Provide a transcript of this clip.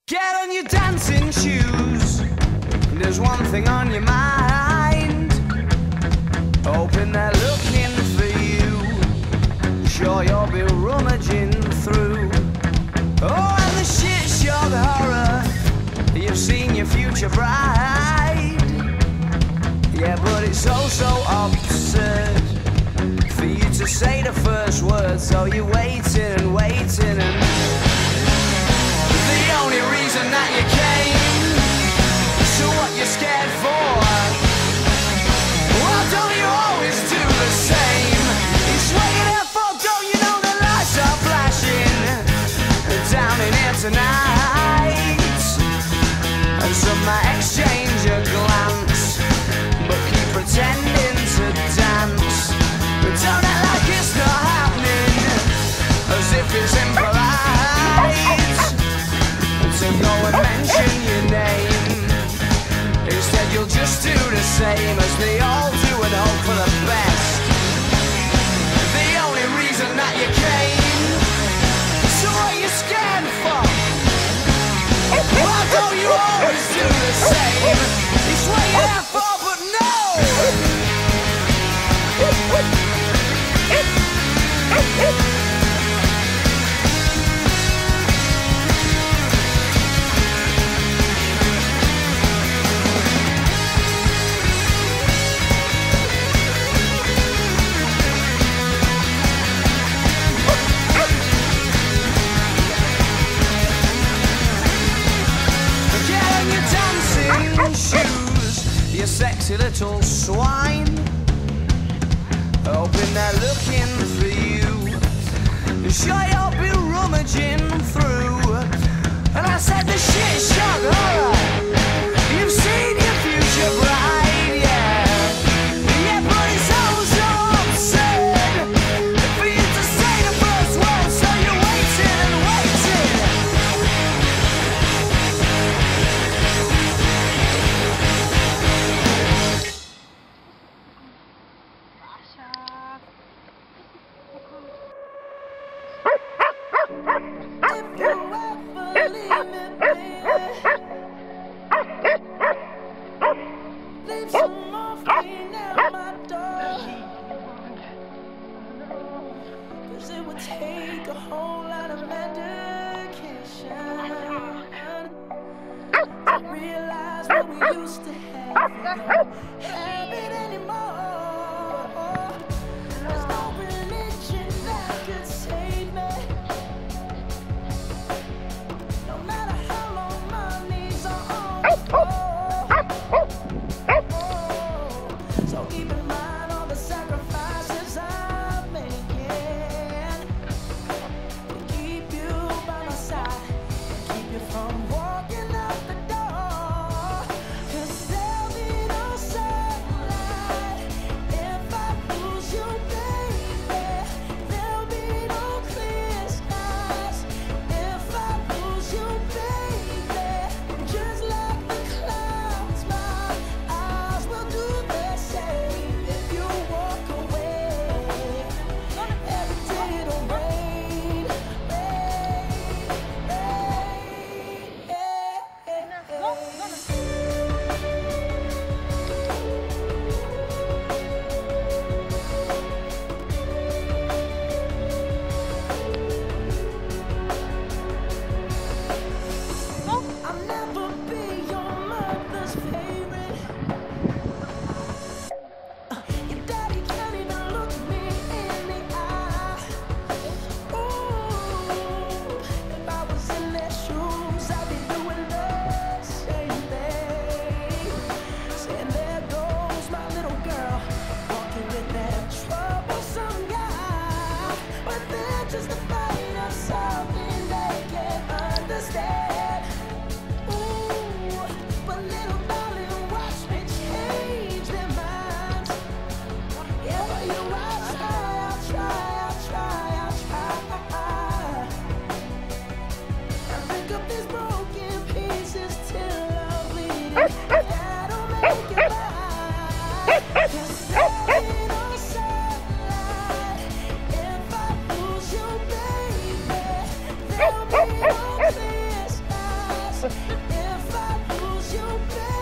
Get on your dancing shoes. There's one thing on your mind. Hoping they're looking for you. Sure you'll be rummaging through. Oh, and the shit show, the horror. You've seen your future bride. Yeah, but it's so absurd for you to say the first word. So you're waiting and waiting, and the only reason that you came, so what you're scared for? Well, don't you always do the same? It's what you're there for, don't you know the lights are flashing down in here tonight? And some might exchange a glance, but keep pretending to dance. But don't act like it's not happening, as if it's impolite to go and mention your name. Instead you'll just do the same as they all do and hope for the best. The only reason that you came, so what you scared for? Why don't you always do the same? It's what you're there for, but no! Shoes, you sexy little swine. Hoping they're looking for you. Sure you'll be rummaging through. And I said the shit shock horror. You've seen your future bride, yeah. Yeah, but it's so absurd for you to say the first word, so you're waiting and waiting. If you ever leave me, baby, leave some morphine at my door. 'Cause it would take a whole lot of medication to realize what we used to have. We don't have it anymore. There's no religion that could save me. No matter how long my knees are on the floor. So keep in mind all the sacrifices I'm making to keep you by my side and keep you from walking out the door. 'Cause there'll be no sunlight If I lose you, baby.